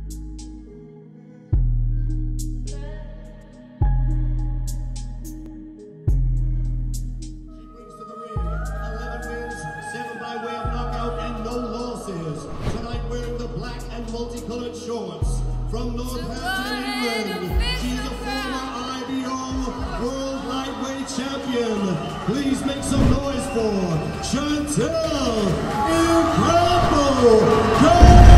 Multicolored shorts from Northampton, England. She's a former IBO World Lightweight Champion. Please make some noise for Chantelle Cameron.